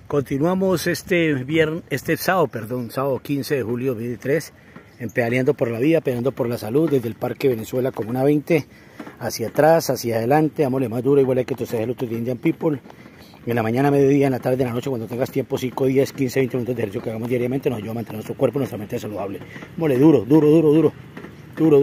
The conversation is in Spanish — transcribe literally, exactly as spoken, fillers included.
Continuamos este viernes, este sábado, perdón, sábado quince de julio de dos mil veintitrés, en Pedaleando por la Vida, Pedaleando por la Salud, desde el Parque Venezuela Comuna veinte, hacia atrás, hacia adelante, dámosle más duro, igual hay que toser el otro de Indian People. En la mañana, mediodía, en la tarde, en la noche, cuando tengas tiempo, cinco, diez, quince, veinte minutos de ejercicio que hagamos diariamente, nos ayuda a mantener nuestro cuerpo, nuestra mente saludable. Dámosle duro, duro, duro, duro, duro.